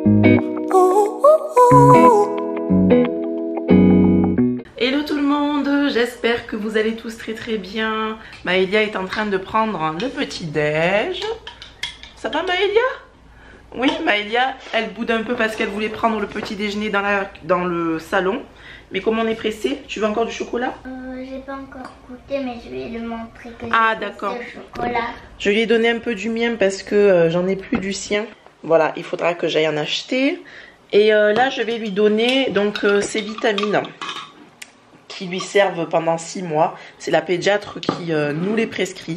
Hello tout le monde, j'espère que vous allez tous très bien. Maëlia est en train de prendre le petit déj. Ça va Maëlia? Oui, Maëlia, elle boude un peu parce qu'elle voulait prendre le petit déjeuner dans le salon. Mais comme on est pressé, tu veux encore du chocolat? J'ai pas encore goûté, mais je vais le montrer que ah d'accord. Chocolat. Je lui ai donné un peu du mien parce que j'en ai plus du sien. Voilà, il faudra que j'aille en acheter. Et là, je vais lui donner donc ses vitamines qui lui servent pendant 6 mois. C'est la pédiatre qui nous les prescrit.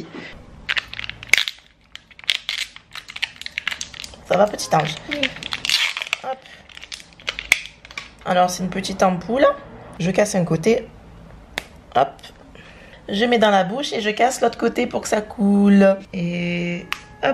Ça va, petit ange? Oui. Hop. Alors, c'est une petite ampoule. Je casse un côté. Hop. Je mets dans la bouche et je casse l'autre côté pour que ça coule. Et hop.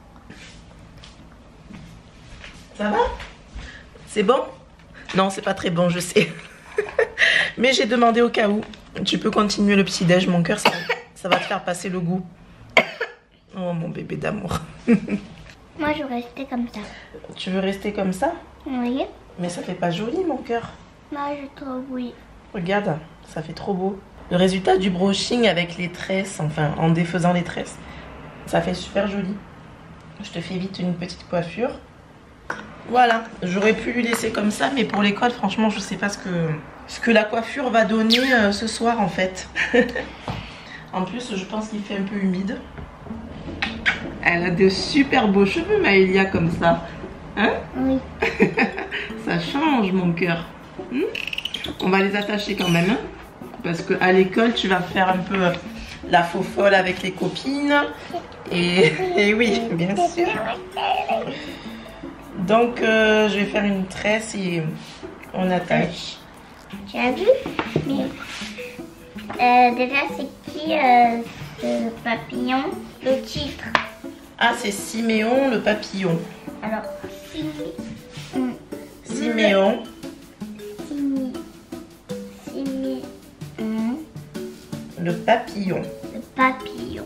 Ça va? C'est bon? Non, c'est pas très bon, je sais. Mais j'ai demandé au cas où. Tu peux continuer le petit-déj, mon cœur, ça va te faire passer le goût. Oh, mon bébé d'amour. Moi, je veux rester comme ça. Tu veux rester comme ça? Oui. Mais ça fait pas joli, mon cœur. Moi, je trouve oui. Regarde, ça fait trop beau. Le résultat du brushing avec les tresses, enfin, en défaisant les tresses, ça fait super joli. Je te fais vite une petite coiffure. Voilà, j'aurais pu lui laisser comme ça, mais pour l'école, franchement, je sais pas ce que la coiffure va donner ce soir, en fait. En plus, je pense qu'il fait un peu humide. Elle a de super beaux cheveux, Maëlia, comme ça. Hein? Oui. Ça change, mon cœur. On va les attacher quand même. Hein? Parce qu'à l'école, tu vas faire un peu la faux folle avec les copines. Et oui, bien sûr. Donc, je vais faire une tresse et on attache. Tu as vu? Mais, déjà, c'est qui ce papillon? Le titre. Ah, c'est Siméon le papillon. Alors, Siméon. Le papillon. Le papillon.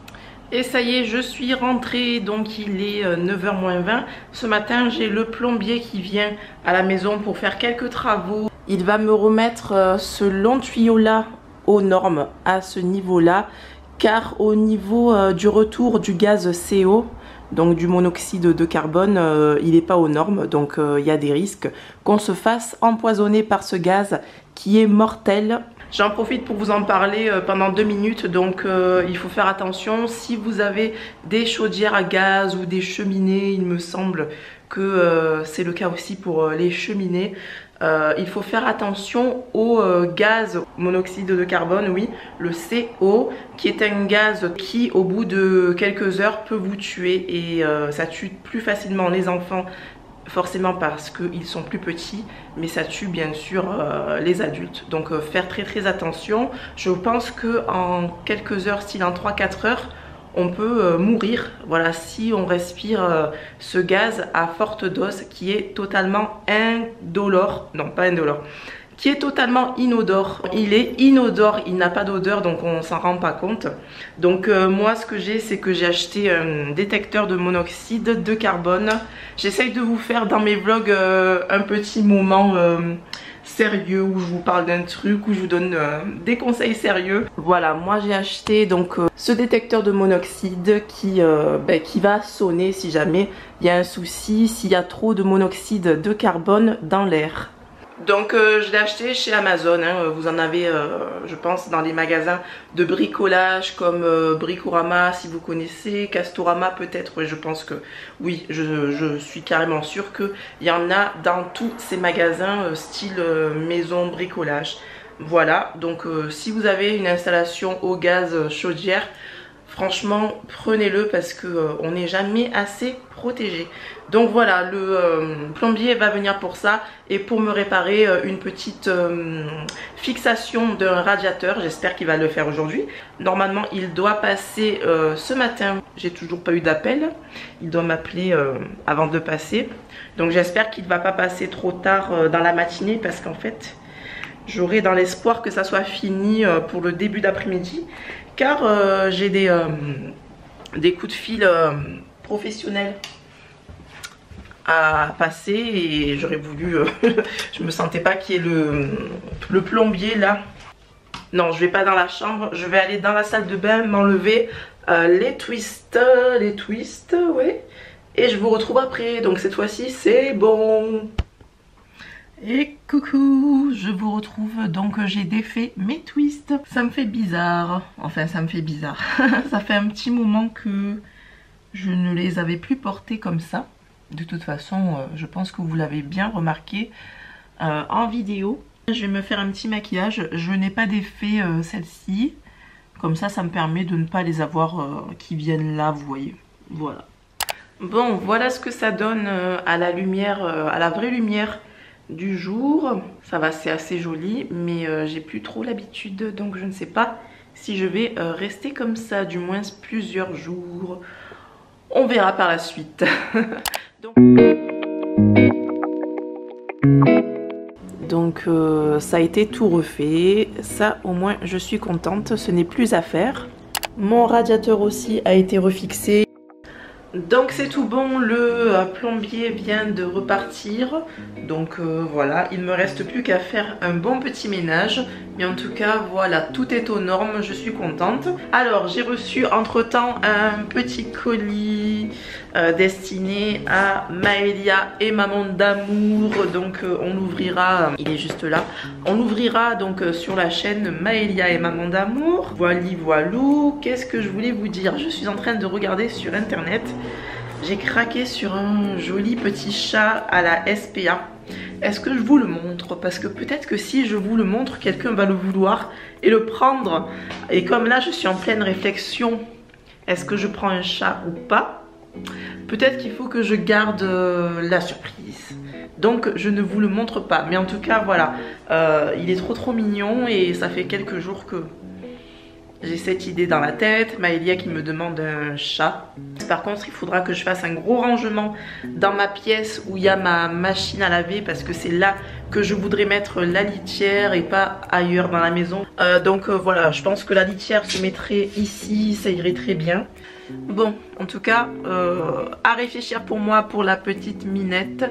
Et ça y est, je suis rentrée, donc il est 9h moins 20. Ce matin, j'ai le plombier qui vient à la maison pour faire quelques travaux. Il va me remettre ce long tuyau-là aux normes, à ce niveau-là, car au niveau du retour du gaz CO, donc du monoxyde de carbone, il n'est pas aux normes, donc il y a des risques qu'on se fasse empoisonner par ce gaz qui est mortel. J'en profite pour vous en parler pendant 2 minutes, donc il faut faire attention. Si vous avez des chaudières à gaz ou des cheminées, il me semble que c'est le cas aussi pour les cheminées. Il faut faire attention au gaz monoxyde de carbone, oui, le CO, qui est un gaz qui au bout de quelques heures peut vous tuer et ça tue plus facilement les enfants. Forcément parce qu'ils sont plus petits, mais ça tue bien sûr les adultes. Donc faire très attention. Je pense qu'en quelques heures, style en 3-4 heures, on peut mourir. Voilà, si on respire ce gaz à forte dose qui est totalement indolore. Non, pas indolore. Qui est totalement inodore. Il est inodore, il n'a pas d'odeur, donc on s'en rend pas compte. Donc moi ce que j'ai, c'est que j'ai acheté un détecteur de monoxyde de carbone. J'essaye de vous faire dans mes vlogs un petit moment sérieux où je vous parle d'un truc, où je vous donne des conseils sérieux. Voilà, moi j'ai acheté donc ce détecteur de monoxyde qui va sonner si jamais il y a un souci, s'il y a trop de monoxyde de carbone dans l'air. Donc je l'ai acheté chez Amazon, hein. Vous en avez je pense dans les magasins de bricolage comme Bricorama si vous connaissez, Castorama peut-être, oui, je pense que oui, je suis carrément sûre qu'il y en a dans tous ces magasins style maison bricolage. Voilà, donc si vous avez une installation au gaz chaudière, franchement prenez-le parce que on n'est jamais assez protégé. Donc voilà, le plombier va venir pour ça et pour me réparer une petite fixation d'un radiateur. J'espère qu'il va le faire aujourd'hui. Normalement il doit passer ce matin. J'ai toujours pas eu d'appel. Il doit m'appeler avant de passer. Donc j'espère qu'il ne va pas passer trop tard dans la matinée parce qu'en fait j'aurai dans l'espoir que ça soit fini pour le début d'après-midi. Car j'ai des coups de fil professionnels à passer et j'aurais voulu... je me sentais pas qu'il y ait le plombier là. Non, je vais pas dans la chambre, je vais aller dans la salle de bain, m'enlever les twists, ouais. Et je vous retrouve après, donc cette fois-ci c'est bon. Et coucou, je vous retrouve, donc j'ai défait mes twists. Ça me fait bizarre, enfin ça me fait bizarre. Ça fait un petit moment que je ne les avais plus portés comme ça. De toute façon, je pense que vous l'avez bien remarqué en vidéo. Je vais me faire un petit maquillage, je n'ai pas défait celle-ci. Comme ça, ça me permet de ne pas les avoir qui viennent là, vous voyez. Voilà. Bon, voilà ce que ça donne à la lumière, à la vraie lumière du jour. Ça va, c'est assez joli, mais j'ai plus trop l'habitude, donc je ne sais pas si je vais rester comme ça, du moins plusieurs jours. On verra par la suite. Donc ça a été tout refait, ça au moins je suis contente, ce n'est plus à faire. Mon radiateur aussi a été refixé. Donc c'est tout bon, le plombier vient de repartir. Donc voilà, il ne me reste plus qu'à faire un bon petit ménage. Mais en tout cas, voilà, tout est aux normes, je suis contente. Alors, j'ai reçu entre-temps un petit colis destiné à Maëlia et Maman d'amour. Donc on l'ouvrira, il est juste là. On l'ouvrira donc sur la chaîne Maëlia et Maman d'amour. Voili voilou, qu'est-ce que je voulais vous dire? Je suis en train de regarder sur internet. J'ai craqué sur un joli petit chat à la SPA. Est-ce que je vous le montre? Parce que peut-être que si je vous le montre, quelqu'un va le vouloir et le prendre. Et comme là, je suis en pleine réflexion. Est-ce que je prends un chat ou pas? Peut-être qu'il faut que je garde la surprise. Donc, je ne vous le montre pas. Mais en tout cas, voilà. Il est trop mignon et ça fait quelques jours que... j'ai cette idée dans la tête, Maëlia qui me demande un chat. Par contre, il faudra que je fasse un gros rangement dans ma pièce où il y a ma machine à laver parce que c'est là que je voudrais mettre la litière et pas ailleurs dans la maison. Donc voilà, je pense que la litière se mettrait ici, ça irait très bien. Bon, en tout cas, à réfléchir pour moi pour la petite Minette.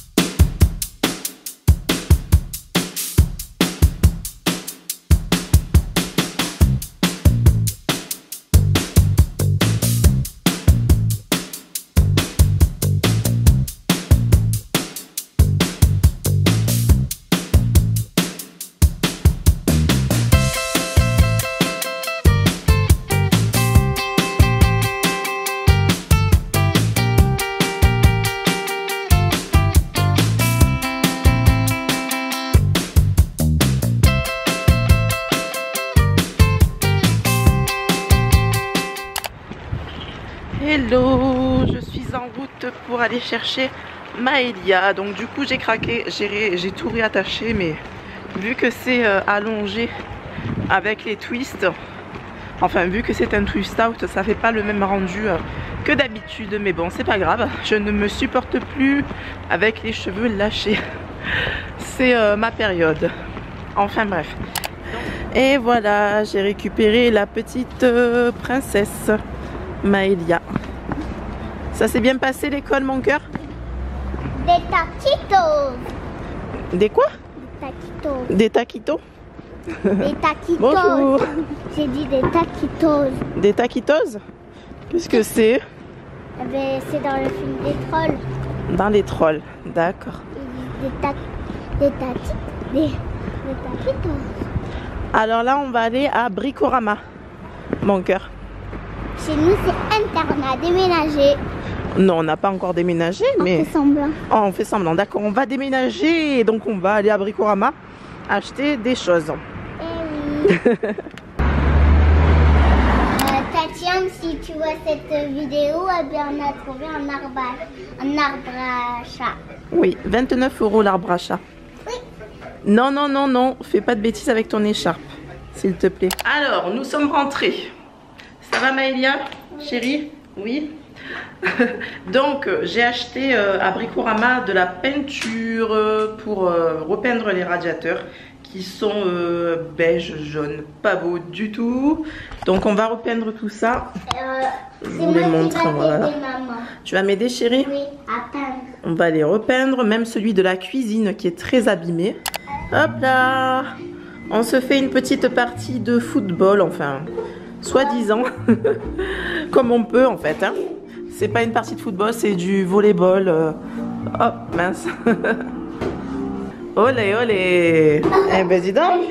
Hello, je suis en route pour aller chercher Maëlia. Donc du coup j'ai craqué, j'ai tout réattaché, mais vu que c'est allongé avec les twists, enfin vu que c'est un twist out, ça fait pas le même rendu que d'habitude. Mais bon, c'est pas grave, je ne me supporte plus avec les cheveux lâchés. C'est ma période. Enfin bref. Et voilà, j'ai récupéré la petite princesse Maëlia. Ça s'est bien passé l'école, mon cœur? Des taquitos. Des quoi? Des taquitos. Des taquitos? Des taquitos. Bonjour. J'ai dit des taquitos. Des taquitos? Qu'est-ce que c'est? Eh ben, c'est dans le film des trolls. Dans les trolls, d'accord. Des taquitos. Alors là, on va aller à Bricorama, mon cœur. Chez nous, c'est internat, déménagé. Non, on n'a pas encore déménagé, mais... On fait semblant. Oh, on fait semblant, d'accord. On va déménager et donc on va aller à Bricorama acheter des choses. Eh oui. Tatiane, si tu vois cette vidéo, eh bien, on a trouvé un arbre à chat. Oui, 29 € l'arbre à chat. Oui. Non, non, non, non, fais pas de bêtises avec ton écharpe, s'il te plaît. Alors, nous sommes rentrés. Ça va Maëlia, chérie? Oui. Donc j'ai acheté à Bricorama de la peinture pour repeindre les radiateurs qui sont beige, jaune, pas beau du tout. Donc on va repeindre tout ça. Je vous les montre. Voilà. Tu vas m'aider, chérie? Oui, à peindre. On va les repeindre, même celui de la cuisine qui est très abîmé. Hop là! On se fait une petite partie de football, enfin, soi-disant, comme on peut en fait. Hein. C'est pas une partie de football, c'est du volleyball. Oh, mince! Olé, olé! Eh ben, dis donc!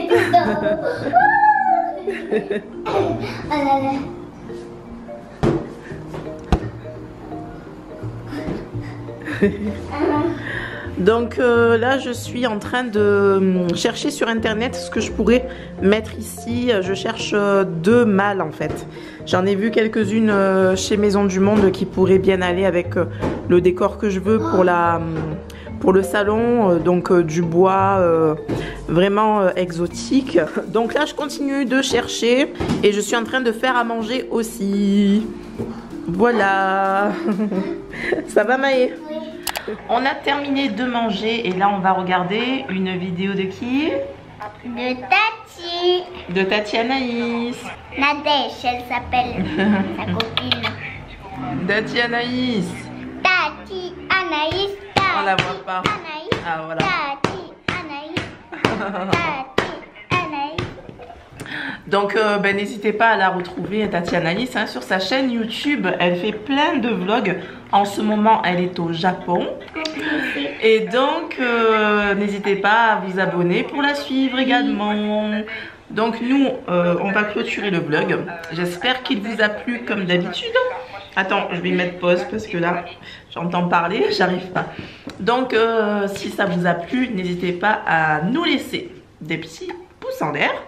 Donc là je suis en train de chercher sur internet ce que je pourrais mettre ici. Je cherche deux malles en fait. J'en ai vu quelques-unes chez Maison du Monde qui pourraient bien aller avec le décor que je veux pour le salon. Donc du bois vraiment exotique. Donc là je continue de chercher et je suis en train de faire à manger aussi. Voilà. Ça va Maë? Oui. On a terminé de manger et là on va regarder une vidéo de qui? De Tati. De Tati Anaïs. Nadège, elle s'appelle sa copine. Tati Anaïs. Tati Anaïs. Tati, On la voit pas. Anaïs. Ah voilà. Tati Anaïs. Tati Anaïs. Donc ben, n'hésitez pas à la retrouver Tati Anaïs hein, sur sa chaîne YouTube. Elle fait plein de vlogs. En ce moment elle est au Japon. Et donc n'hésitez pas à vous abonner pour la suivre également. Donc nous on va clôturer le vlog. J'espère qu'il vous a plu comme d'habitude. Attends, je vais mettre pause parce que là j'entends parler, j'arrive pas. Donc si ça vous a plu, n'hésitez pas à nous laisser des petits pouces en l'air.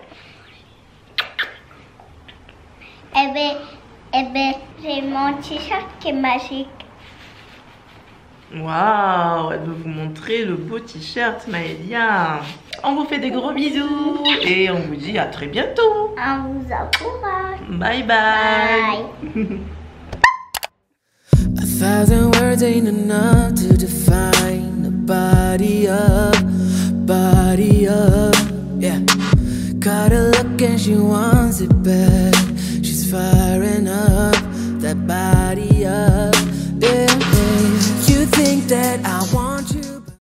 Eh ben, j'ai mon t-shirt qui est magique. Waouh, elle veut vous montrer le beau t-shirt Maëlia. On vous fait des gros bisous et on vous dit à très bientôt. On vous encourage. Bye bye. Bye. A thousand words ain't enough to define the body of, yeah. Got a look and she wants it better.